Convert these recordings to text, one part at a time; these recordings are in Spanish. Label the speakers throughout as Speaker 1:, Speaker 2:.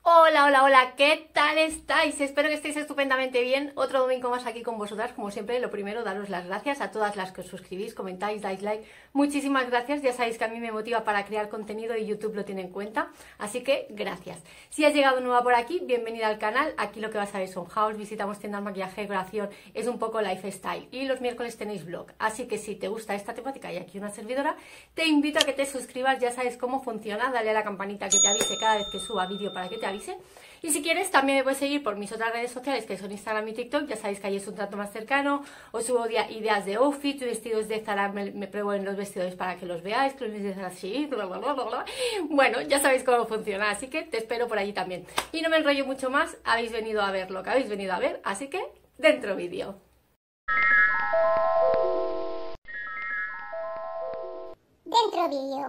Speaker 1: Hola, hola, hola, ¿qué tal estáis? Espero que estéis estupendamente bien. Otro domingo más aquí con vosotras. Como siempre, lo primero, daros las gracias a todas las que os suscribís, comentáis, dais like. Muchísimas gracias, ya sabéis que a mí me motiva para crear contenido y YouTube lo tiene en cuenta. Así que, gracias. Si has llegado nueva por aquí, bienvenida al canal. Aquí lo que vas a ver son hauls, visitamos tiendas, maquillaje, decoración, es un poco lifestyle. Y los miércoles tenéis vlog. Así que si te gusta esta temática y aquí una servidora, te invito a que te suscribas, ya sabes cómo funciona. Dale a la campanita que te avise cada vez que suba vídeo para que te avise. Y si quieres también me puedes seguir por mis otras redes sociales que son Instagram y TikTok, ya sabéis que ahí es un trato más cercano, os subo ideas de outfits, vestidos de Zara, me pruebo en los vestidos para que los veáis, que los vestidos así, bla, bla, bla, bla, bla. Bueno, ya sabéis cómo funciona, así que te espero por allí también. Y no me enrollo mucho más, habéis venido a ver lo que habéis venido a ver, así que dentro vídeo.
Speaker 2: Dentro vídeo.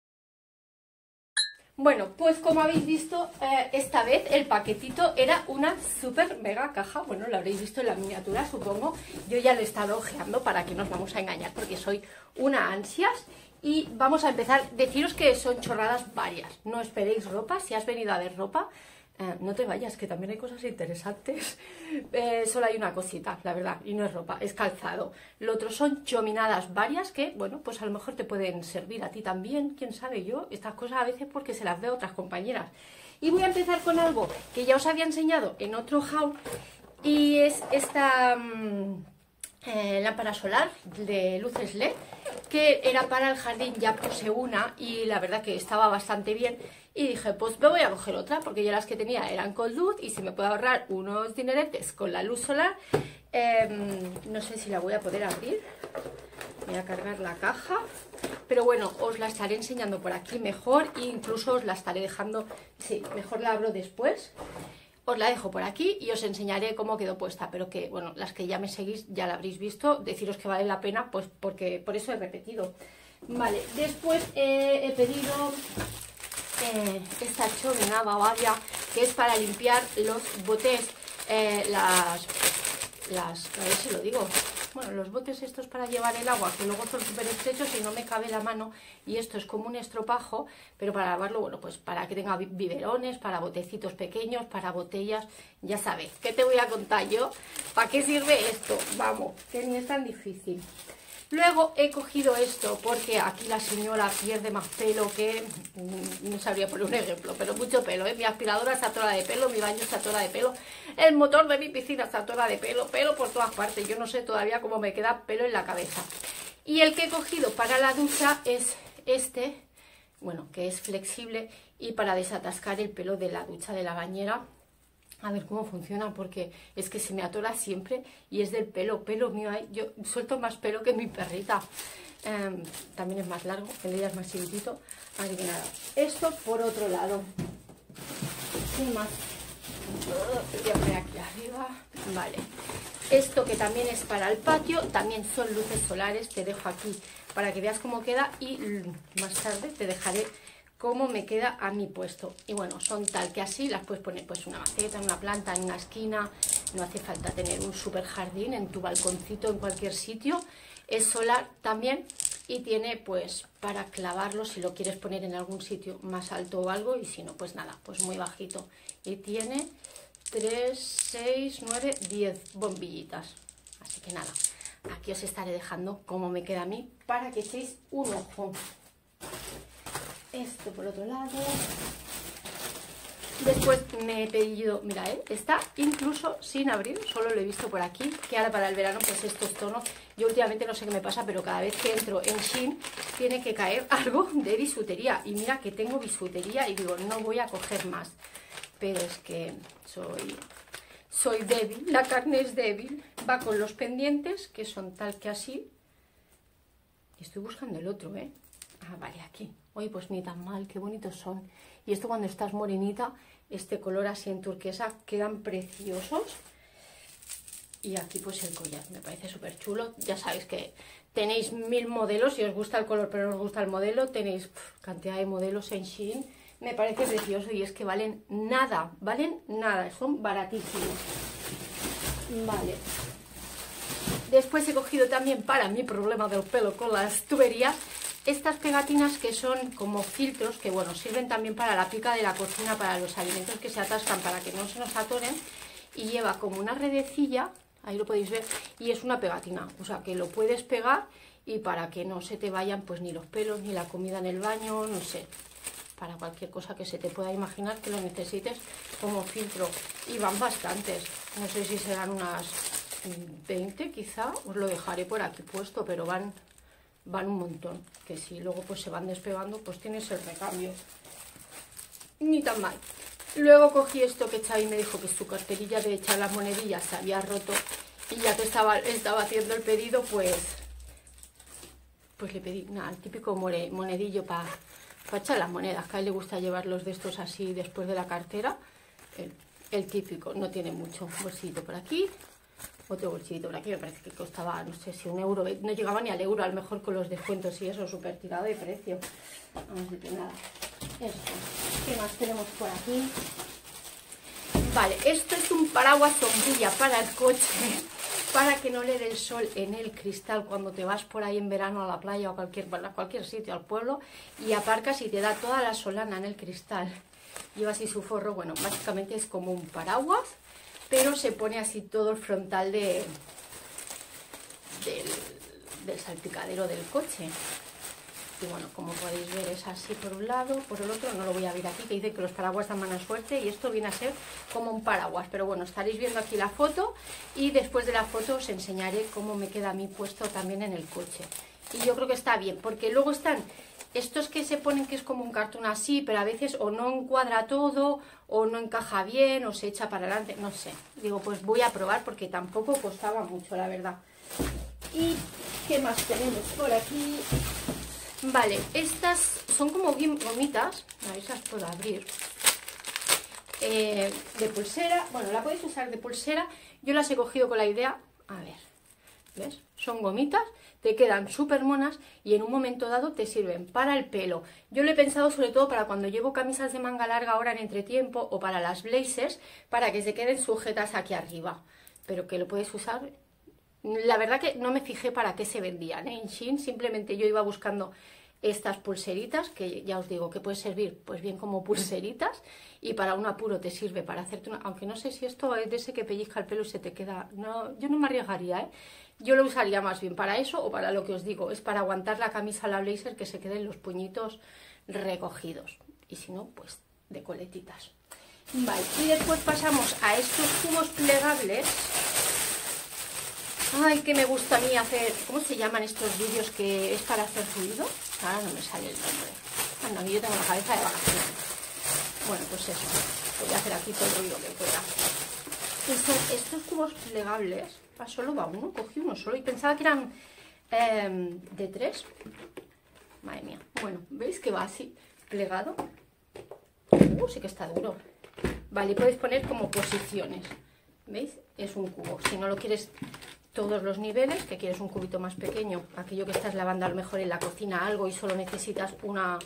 Speaker 1: Bueno, pues como habéis visto, esta vez el paquetito era una super mega caja. Bueno, lo habréis visto en la miniatura, supongo. Yo ya lo he estado ojeando, para que nos vamos a engañar, porque soy una ansias. Y vamos a empezar. Deciros que son chorradas varias. No esperéis ropa. Si has venido a ver ropa, no te vayas, que también hay cosas interesantes. Solo hay una cosita, la verdad, y no es ropa, es calzado. Lo otro son chominadas varias que, bueno, pues a lo mejor te pueden servir a ti también, quién sabe. Yo estas cosas a veces porque se las veo a otras compañeras. Y voy a empezar con algo que ya os había enseñado en otro haul, y es esta lámpara solar de luces LED, que era para el jardín. Ya puse una y la verdad que estaba bastante bien. Y dije, pues me voy a coger otra, porque ya las que tenía eran con luz y se me puede ahorrar unos dineretes con la luz solar. No sé si la voy a poder abrir. Voy a cargar la caja. Pero bueno, os la estaré enseñando por aquí mejor e incluso os la estaré dejando... Sí, mejor la abro después. Os la dejo por aquí y os enseñaré cómo quedó puesta. Pero que, bueno, las que ya me seguís ya la habréis visto. Deciros que vale la pena, pues porque por eso he repetido. Vale, después he pedido... esta chomina bavaria, que es para limpiar los botes, a ver si lo digo, bueno, los botes estos para llevar el agua, que luego son súper estrechos y no me cabe la mano, y esto es como un estropajo, pero para lavarlo, bueno, pues para que tenga biberones, para botecitos pequeños, para botellas, ya sabéis. ¿Qué te voy a contar yo? ¿Para qué sirve esto? Vamos, que ni es tan difícil. Luego he cogido esto porque aquí la señora pierde más pelo que... No sabría poner un ejemplo, pero mucho pelo, ¿eh? Mi aspiradora se atora de pelo, mi baño se atora de pelo, el motor de mi piscina se atora de pelo, pelo por todas partes. Yo no sé todavía cómo me queda pelo en la cabeza. Y el que he cogido para la ducha es este, bueno, que es flexible y para desatascar el pelo de la ducha, de la bañera. A ver cómo funciona, porque es que se me atora siempre y es del pelo mío. Yo suelto más pelo que mi perrita. También es más largo, el de ella es más chiquitito. Así que nada, esto por otro lado. Sin más. Voy a poner aquí arriba. Vale. Esto que también es para el patio, también son luces solares. Te dejo aquí para que veas cómo queda y más tarde te dejaré cómo me queda a mi puesto. Y bueno, son tal que así las puedes poner pues una maceta, en una planta, en una esquina. No hace falta tener un super jardín en tu balconcito, en cualquier sitio. Es solar también y tiene pues para clavarlo si lo quieres poner en algún sitio más alto o algo, y si no, pues nada, pues muy bajito. Y tiene 3, 6, 9, 10 bombillitas. Así que nada, aquí os estaré dejando cómo me queda a mí para que echéis un ojo. Esto por otro lado. Después me he pedido, mira, está incluso sin abrir, solo lo he visto por aquí, que ahora para el verano pues estos tonos, yo últimamente no sé qué me pasa, pero cada vez que entro en Shein tiene que caer algo de bisutería. Y mira que tengo bisutería y digo, no voy a coger más. Pero es que soy débil, la carne es débil. Va con los pendientes, que son tal que así. Estoy buscando el otro, Ah, vale, aquí. Oye, pues ni tan mal, qué bonitos son. Y esto cuando estás morenita, este color así en turquesa, quedan preciosos. Y aquí pues el collar, me parece súper chulo. Ya sabéis que tenéis 1000 modelos, si os gusta el color pero no os gusta el modelo, tenéis cantidad de modelos en Shein. Me parece precioso y es que valen nada, son baratísimos. Vale. Después he cogido también para mi problema del pelo con las tuberías estas pegatinas que son como filtros, que bueno, sirven también para la pica de la cocina, para los alimentos que se atascan, para que no se nos atoren, y lleva como una redecilla, ahí lo podéis ver, y es una pegatina, o sea que lo puedes pegar y para que no se te vayan pues ni los pelos, ni la comida en el baño, no sé, para cualquier cosa que se te pueda imaginar que lo necesites como filtro. Y van bastantes, no sé si serán unas 20 quizá, os lo dejaré por aquí puesto, pero van un montón, que si luego pues se van despegando pues tienes el recambio, ni tan mal. Luego cogí esto que Xavi me dijo que su carterilla de echar las monedillas se había roto, y ya que estaba haciendo el pedido pues le pedí nada, el típico monedillo para echar las monedas, que a él le gusta llevarlos de estos así después de la cartera, el típico, no tiene mucho. Un bolsillito por aquí, otro bolsillito por aquí, me parece que costaba, no sé si €1, no llegaba ni al euro, a lo mejor con los descuentos y eso, súper tirado de precio. Vamos a ver, nada, esto, ¿qué más tenemos por aquí? Vale, esto es un paraguas sombrilla para el coche, para que no le dé el sol en el cristal cuando te vas por ahí en verano a la playa o a cualquier sitio, al pueblo, y aparcas y te da toda la solana en el cristal. Lleva así su forro, bueno, básicamente es como un paraguas, pero se pone así todo el frontal del salpicadero del coche. Y bueno, como podéis ver es así por un lado, por el otro no lo voy a ver aquí, que dice que los paraguas dan mala suerte, y esto viene a ser como un paraguas. Pero bueno, estaréis viendo aquí la foto, y después de la foto os enseñaré cómo me queda a mí puesto también en el coche. Y yo creo que está bien, porque luego están estos que se ponen que es como un cartón así, pero a veces o no encuadra todo, o no encaja bien, o se echa para adelante, no sé. Digo, pues voy a probar porque tampoco costaba mucho, la verdad. ¿Y qué más tenemos por aquí? Vale, estas son como gomitas, a ver si las puedo abrir, de pulsera. Bueno, la podéis usar de pulsera, yo las he cogido con la idea, a ver, ¿ves? Son gomitas, te quedan súper monas y en un momento dado te sirven para el pelo. Yo lo he pensado sobre todo para cuando llevo camisas de manga larga ahora en entretiempo, o para las blazers, para que se queden sujetas aquí arriba, pero que lo puedes usar. La verdad que no me fijé para qué se vendían, ¿eh? En Shein, simplemente yo iba buscando estas pulseritas, que ya os digo que puede servir pues bien como pulseritas, y para un apuro te sirve para hacerte una... Aunque no sé si esto es de ese que pellizca el pelo y se te queda... No, yo no me arriesgaría, ¿eh? Yo lo usaría más bien para eso, o para lo que os digo, es para aguantar la camisa a la blazer, que se queden los puñitos recogidos. Y si no, pues de coletitas. Vale, y después pasamos a estos cubos plegables. Ay, que me gusta a mí hacer... ¿Cómo se llaman estos vídeos que es para hacer ruido? Ahora no me sale el nombre. Anda, a mí yo tengo la cabeza de vacaciones. Bueno, pues eso. Voy a hacer aquí todo el ruido que pueda. Estos cubos plegables... solo va uno, cogí uno solo y pensaba que eran de 3. Madre mía. Bueno, ¿veis que va así plegado? Sí que está duro. Vale, y podéis poner como posiciones. ¿Veis? Es un cubo. Si no lo quieres todos los niveles, que quieres un cubito más pequeño, aquello que estás lavando a lo mejor en la cocina algo y solo necesitas una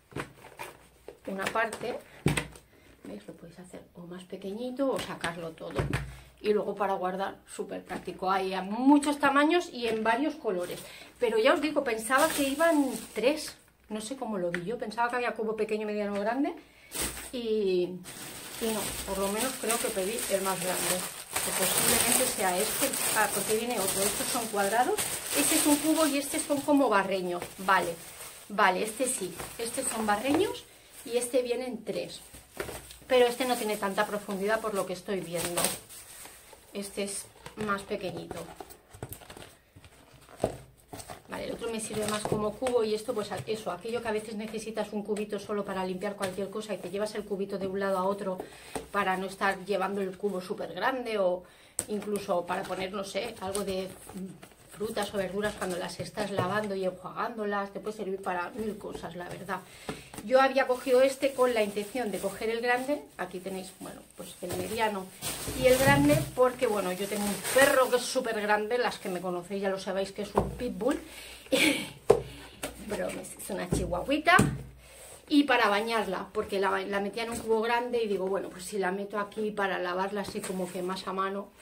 Speaker 1: parte, ¿veis? Lo podéis hacer o más pequeñito o sacarlo todo. Y luego para guardar, súper práctico. Hay a muchos tamaños y en varios colores. Pero ya os digo, pensaba que iban 3. No sé cómo lo vi yo. Pensaba que había cubo pequeño, mediano, grande. Y no, por lo menos creo que pedí el más grande. Que posiblemente sea este. Ah, porque viene otro. Estos son cuadrados. Este es un cubo y estos son como barreños. Vale, vale, este sí. Estos son barreños y este viene en 3. Pero este no tiene tanta profundidad por lo que estoy viendo. Este es más pequeñito. Vale, el otro me sirve más como cubo y esto pues eso, aquello que a veces necesitas un cubito solo para limpiar cualquier cosa y te llevas el cubito de un lado a otro para no estar llevando el cubo súper grande, o incluso para poner, no sé, algo de frutas o verduras cuando las estás lavando y enjuagándolas, te puede servir para 1000 cosas, la verdad. Yo había cogido este con la intención de coger el grande, aquí tenéis, bueno, pues el mediano y el grande, porque bueno, yo tengo un perro que es súper grande, las que me conocéis ya lo sabéis que es un pitbull, pero es una chihuahuita, y para bañarla, porque la metía en un cubo grande y digo, bueno, pues si la meto aquí para lavarla así como que más a mano,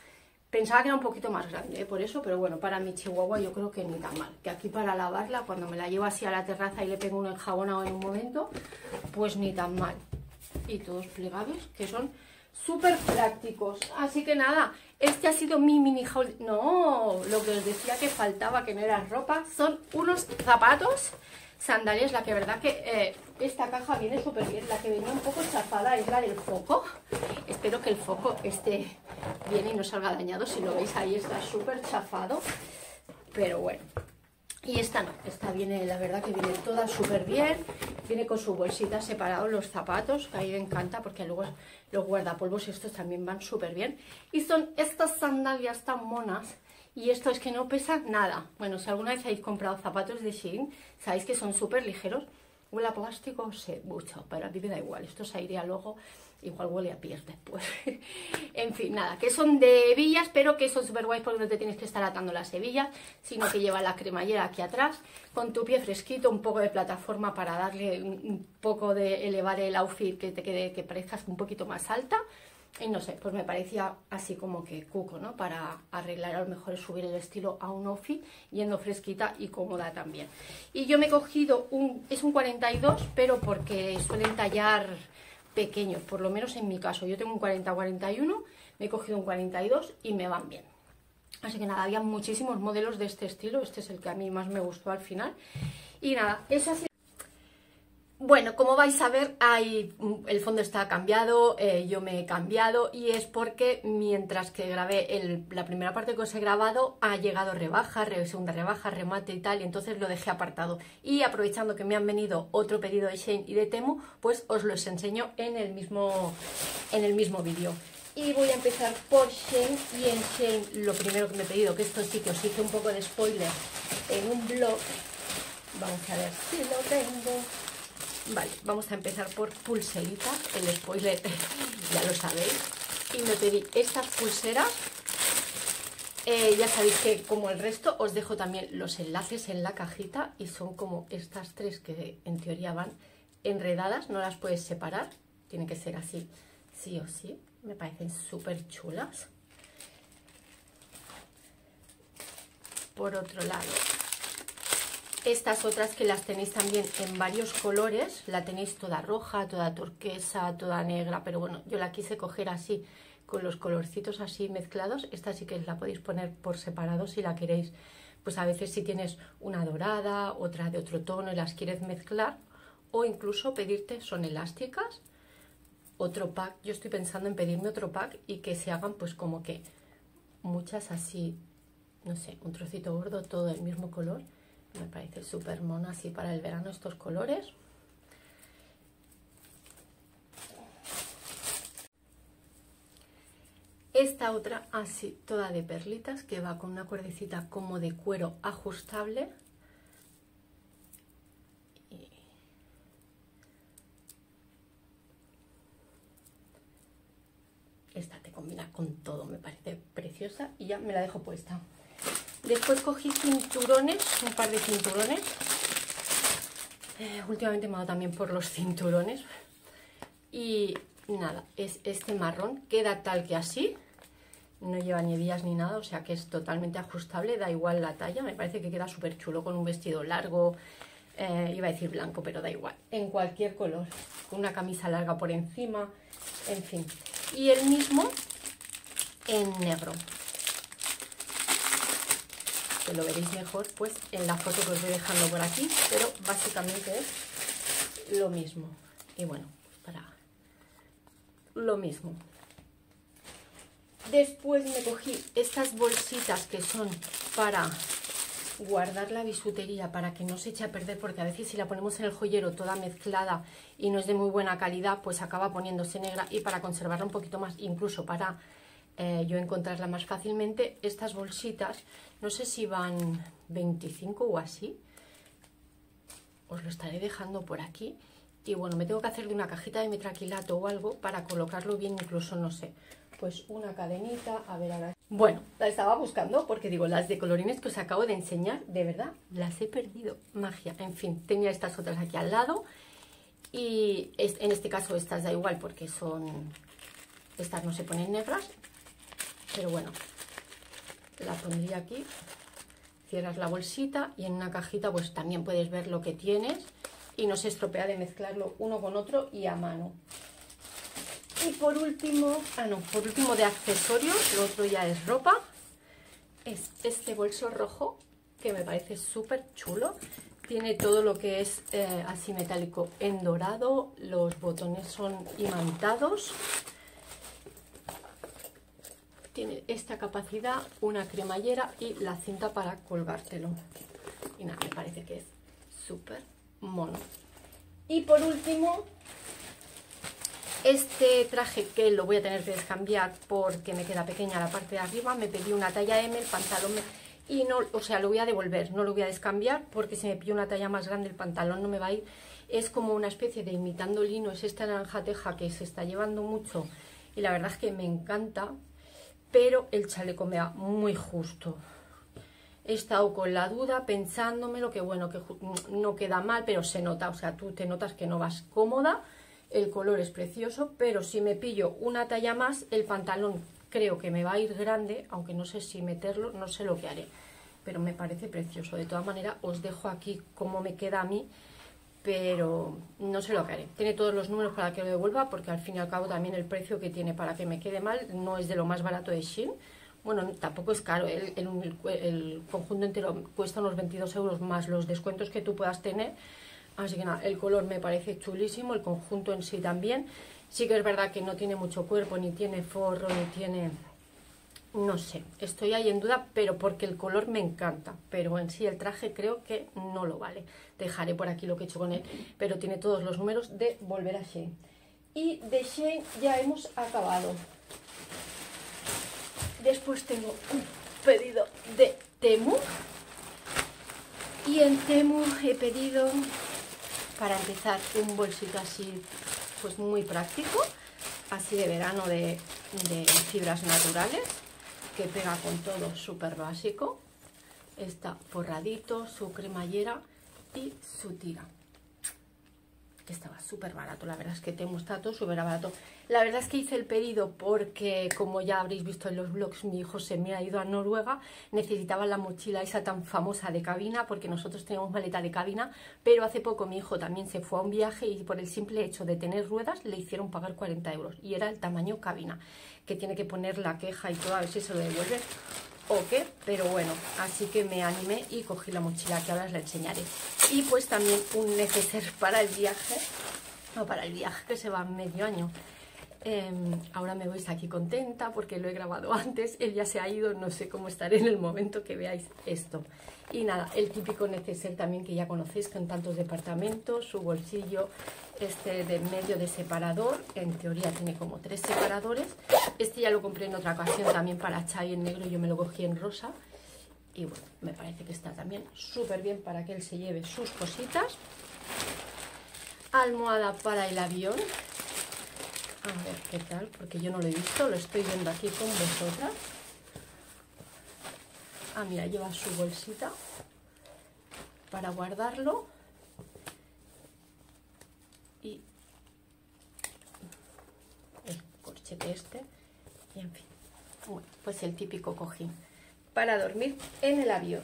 Speaker 1: Pensaba que era un poquito más grande, por eso, pero bueno, para mi chihuahua yo creo que ni tan mal. Que aquí para lavarla, cuando me la llevo así a la terraza y le pego un enjabonado en un momento, pues ni tan mal. Y todos plegables, que son súper prácticos. Así que nada, este ha sido mi mini haul. No, lo que os decía que faltaba, que no era ropa, son unos zapatos, sandalias. La que verdad que esta caja viene súper bien. La que venía un poco chafada es la del foco. Espero que el foco esté bien y no salga dañado. Si lo veis ahí está súper chafado, pero bueno. Y esta no, esta viene, la verdad que viene toda súper bien. Viene con su bolsita separados los zapatos, que a mí me encanta porque luego los guardapolvos estos también van súper bien. Y son estas sandalias tan monas. Y esto es que no pesa nada. Bueno, si alguna vez habéis comprado zapatos de Shein, sabéis que son súper ligeros. Huele a plástico, sé mucho, pero a mí me da igual. Esto se iría luego, igual huele a pies después. En fin, nada, que son de hebillas, pero que son súper guays porque no te tienes que estar atando las hebillas, sino que lleva la cremallera aquí atrás, con tu pie fresquito, un poco de plataforma para darle un poco de elevar el outfit, que te quede, que parezcas un poquito más alta. Y no sé, pues me parecía así como que cuco, ¿no? Para arreglar, a lo mejor subir el estilo a un outfit, yendo fresquita y cómoda también. Y yo me he cogido es un 42, pero porque suelen tallar pequeños, por lo menos en mi caso. Yo tengo un 40-41, me he cogido un 42 y me van bien. Así que nada, había muchísimos modelos de este estilo, este es el que a mí más me gustó al final. Y nada, eso ha sido... Bueno, como vais a ver, el fondo está cambiado, yo me he cambiado y es porque mientras que grabé la primera parte que os he grabado ha llegado rebaja, segunda rebaja, remate y tal, y entonces lo dejé apartado. Y aprovechando que me han venido otro pedido de Shein y de Temu, pues os los enseño en el mismo vídeo. Y voy a empezar por Shein, y en Shein lo primero que me he pedido, que esto sí que os hice un poco de spoiler en un blog, vamos a ver si lo tengo. Vale, vamos a empezar por pulseritas, el spoiler ya lo sabéis. Y me pedí estas pulseras, ya sabéis que como el resto os dejo también los enlaces en la cajita. Y son como estas tres que en teoría van enredadas, no las puedes separar, tiene que ser así, sí o sí. Me parecen súper chulas. Por otro lado, estas otras que las tenéis también en varios colores, la tenéis toda roja, toda turquesa, toda negra, pero bueno, yo la quise coger así, con los colorcitos así mezclados. Esta sí que la podéis poner por separado si la queréis, pues a veces si tienes una dorada, otra de otro tono y las quieres mezclar, o incluso pedirte, son elásticas, otro pack. Yo estoy pensando en pedirme otro pack y que se hagan pues como que muchas así, no sé, un trocito gordo, todo del mismo color. Me parece súper mona así para el verano estos colores. Esta otra así, toda de perlitas, que va con una cuerdecita como de cuero ajustable. Y esta te combina con todo, me parece preciosa y ya me la dejo puesta. Después cogí cinturones, un par de cinturones. Últimamente me ha dado también por los cinturones. Y nada, es este marrón, queda tal que así. No lleva ni hebillas ni nada, o sea que es totalmente ajustable, da igual la talla. Me parece que queda súper chulo con un vestido largo, iba a decir blanco, pero da igual. En cualquier color, con una camisa larga por encima, en fin. Y el mismo en negro. Que lo veréis mejor pues en la foto que os voy dejando por aquí, pero básicamente es lo mismo. Y bueno, pues para lo mismo. Después me cogí estas bolsitas que son para guardar la bisutería, para que no se eche a perder, porque a veces si la ponemos en el joyero toda mezclada y no es de muy buena calidad, pues acaba poniéndose negra. Y para conservarla un poquito más, incluso para yo encontrarla más fácilmente, estas bolsitas, no sé si van 25 o así, os lo estaré dejando por aquí. Y bueno, me tengo que hacer de una cajita de metraquilato o algo para colocarlo bien, incluso, no sé, pues una cadenita, a ver ahora. Bueno, la estaba buscando porque digo, las de colorines que os acabo de enseñar, de verdad, las he perdido, magia. En fin, tenía estas otras aquí al lado y en este caso estas da igual porque son, estas no se ponen negras. Pero bueno, la pondría aquí, cierras la bolsita y en una cajita pues también puedes ver lo que tienes y no se estropea de mezclarlo uno con otro y a mano. Y por último, por último de accesorios, lo otro ya es ropa, es este bolso rojo que me parece súper chulo. Tiene todo lo que es así metálico en dorado, los botones son imantados. Tiene esta capacidad, una cremallera y la cinta para colgártelo. Y nada, me parece que es súper mono. Y por último, este traje que lo voy a tener que descambiar porque me queda pequeña la parte de arriba. Me pedí una talla M, el pantalón y no, o sea, lo voy a devolver, no lo voy a descambiar porque si me pillo una talla más grande el pantalón no me va a ir. Es como una especie de imitando lino, es esta naranja teja que se está llevando mucho y la verdad es que me encanta. Pero el chaleco me va muy justo. He estado con la duda pensándomelo, que bueno, que no queda mal, pero se nota, o sea, tú te notas que no vas cómoda. El color es precioso, pero si me pillo una talla más, el pantalón creo que me va a ir grande, aunque no sé si meterlo, no sé lo que haré. Pero me parece precioso. De todas maneras, os dejo aquí cómo me queda a mí, pero no sé lo que haré. Tiene todos los números para que lo devuelva, porque al fin y al cabo también el precio que tiene para que me quede mal no es de lo más barato de Shein. Bueno, tampoco es caro, el conjunto entero cuesta unos 22 euros más los descuentos que tú puedas tener. Así que nada, el color me parece chulísimo, el conjunto en sí también. Sí que es verdad que no tiene mucho cuerpo, ni tiene forro, ni tiene... No sé, estoy ahí en duda, pero porque el color me encanta. Pero en sí el traje creo que no lo vale. Dejaré por aquí lo que he hecho con él, pero tiene todos los números de volver a Shein. Y de Shein ya hemos acabado. Después tengo un pedido de Temu. Y en Temu he pedido, para empezar, un bolsito así, pues muy práctico. Así de verano de fibras naturales. Que pega con todo, súper básico. Está forradito, su cremallera y su tira. Que estaba súper barato, la verdad es que Temu está todo súper barato. La verdad es que hice el pedido porque, como ya habréis visto en los vlogs, mi hijo se me ha ido a Noruega. Necesitaba la mochila esa tan famosa de cabina, porque nosotros tenemos maleta de cabina, pero hace poco mi hijo también se fue a un viaje y por el simple hecho de tener ruedas le hicieron pagar 40 euros. Y era el tamaño cabina, que tiene que poner la queja y todo, a ver si se lo devuelve o qué, pero bueno, así que me animé y cogí la mochila que ahora os la enseñaré. Y pues también un neceser para el viaje, que se va medio año. Ahora me veis aquí contenta porque lo he grabado antes, él ya se ha ido, no sé cómo estaré en el momento que veáis esto. Y nada, el típico neceser también que ya conocéis con tantos departamentos, su bolsillo este de medio de separador, en teoría tiene como 3 separadores. Este ya lo compré en otra ocasión también para Chai en negro, yo me lo cogí en rosa. Y bueno, me parece que está también súper bien para que él se lleve sus cositas. Almohada para el avión. A ver qué tal, porque yo no lo he visto, lo estoy viendo aquí con vosotras. Ah, mira, lleva su bolsita para guardarlo. Y el corchete este. Y en fin, bueno, pues el típico cojín para dormir en el avión.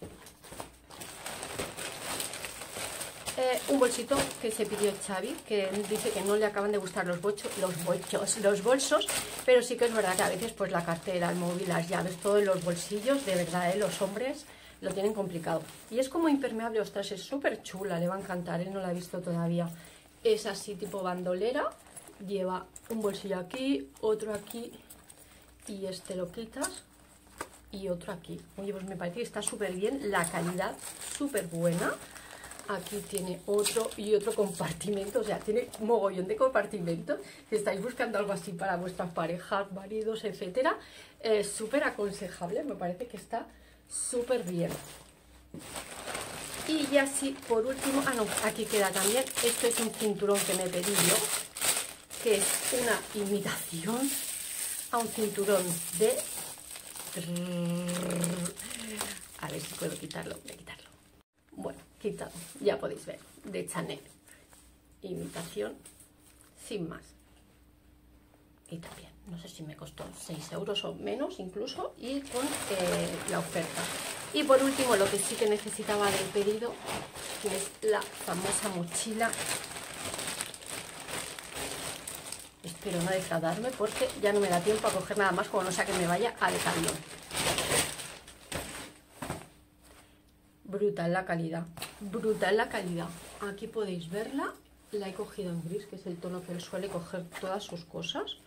Speaker 1: Un bolsito que se pidió Xavi, que dice que no le acaban de gustar los bolsos, pero sí que es verdad que a veces pues la cartera, el móvil, las llaves, todo en los bolsillos, de verdad, los hombres lo tienen complicado. Y es como impermeable, ostras, es súper chula, le va a encantar, él no la ha visto todavía. Es así tipo bandolera, lleva un bolsillo aquí, otro aquí, y este lo quitas, y otro aquí. Oye, pues me parece que está súper bien, la calidad súper buena. Aquí tiene otro y otro compartimento, o sea, tiene un mogollón de compartimentos. Si estáis buscando algo así para vuestras parejas, maridos, etcétera, es súper aconsejable, me parece que está súper bien. Y ya sí, por último, no, aquí queda también, esto es un cinturón que me pedí yo, que es una imitación a un cinturón de... A ver si puedo quitarlo, voy a quitarlo. Bueno, quitado, ya podéis ver, de Chanel. Imitación, sin más. Y también, no sé si me costó 6 euros o menos incluso, y con la oferta. Y por último, lo que sí que necesitaba del pedido, que es la famosa mochila. Espero no defraudarme porque ya no me da tiempo a coger nada más, como no sea que me vaya al camión. Brutal la calidad, brutal la calidad. Aquí podéis verla, la he cogido en gris, que es el tono que él suele coger todas sus cosas.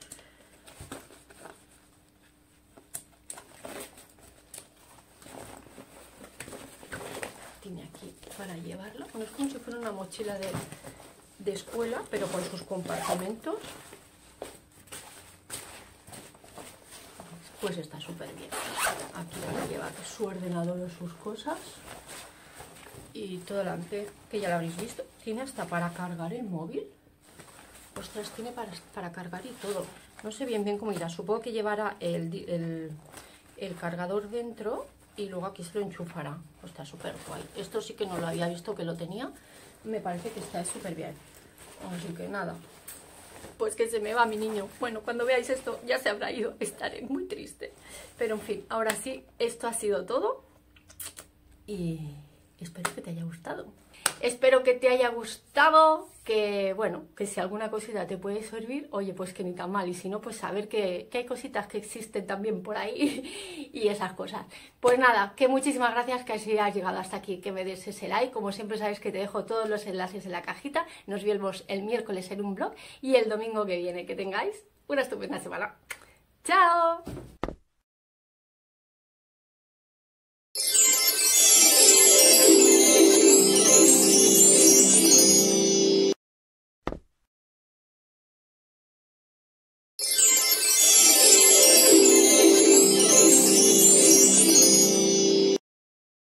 Speaker 1: Tiene aquí para llevarla, bueno, es como si fuera una mochila de escuela, pero con sus compartimentos. Pues está súper bien. Aquí para llevar su ordenador o sus cosas. Y todo delante, que ya lo habréis visto, tiene hasta para cargar el móvil. Ostras, tiene para cargar y todo. No sé bien cómo irá. Supongo que llevará el cargador dentro y luego aquí se lo enchufará. Está súper guay. Esto sí que no lo había visto que lo tenía. Me parece que está súper bien. Así que nada. Pues que se me va mi niño. Bueno, cuando veáis esto ya se habrá ido. Estaré muy triste. Pero en fin, ahora sí, esto ha sido todo. Y espero que te haya gustado. Espero que te haya gustado, que bueno, que si alguna cosita te puede servir, oye, pues que ni tan mal. Y si no, pues saber que hay cositas que existen también por ahí y esas cosas. Pues nada, que muchísimas gracias que hayas llegado hasta aquí, que me des ese like. Como siempre sabes que te dejo todos los enlaces en la cajita. Nos vemos el miércoles en un vlog y el domingo que viene. Que tengáis una estupenda semana. ¡Chao!